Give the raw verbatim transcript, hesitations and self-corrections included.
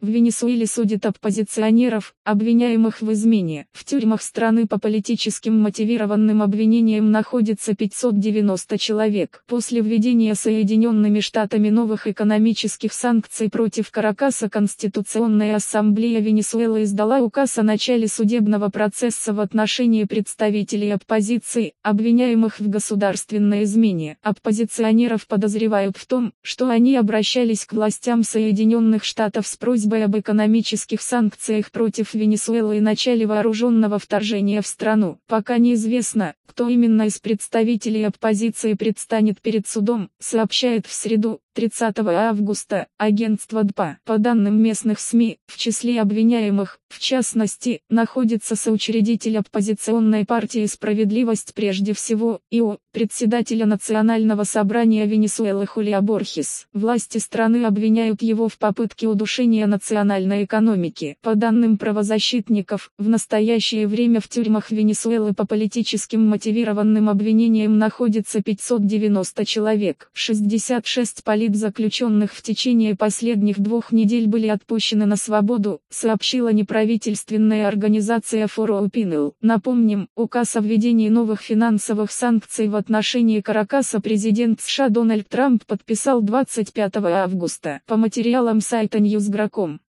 В Венесуэле судят оппозиционеров, обвиняемых в измене. В тюрьмах страны по политическим мотивированным обвинениям находится пятьсот девяносто человек. После введения Соединенными Штатами новых экономических санкций против Каракаса Конституционная ассамблея Венесуэлы издала указ о начале судебного процесса в отношении представителей оппозиции, обвиняемых в государственной измене. Оппозиционеров подозревают в том, что они обращались к властям Соединенных Штатов с просьбой об экономических санкциях против Венесуэлы и начале вооруженного вторжения в страну. Пока неизвестно, кто именно из представителей оппозиции предстанет перед судом, сообщает в среду, тридцатого августа, агентство ДПА. По данным местных СМИ, в числе обвиняемых, в частности, находится соучредитель оппозиционной партии «Справедливость прежде всего», ИО, председателя Национального собрания Венесуэлы Хулио Борхес. Власти страны обвиняют его в попытке удушения национальной экономики. По данным правозащитников, в настоящее время в тюрьмах Венесуэлы по политическим мотивированным обвинениям находится пятьсот девяносто человек. шестьдесят шесть политзаключенных в течение последних двух недель были отпущены на свободу, сообщила неправительственная организация For Opinion. Напомним, указ о введении новых финансовых санкций в отношении Каракаса президент США Дональд Трамп подписал двадцать пятого августа. По материалам сайта ньюс точка гра точка ком.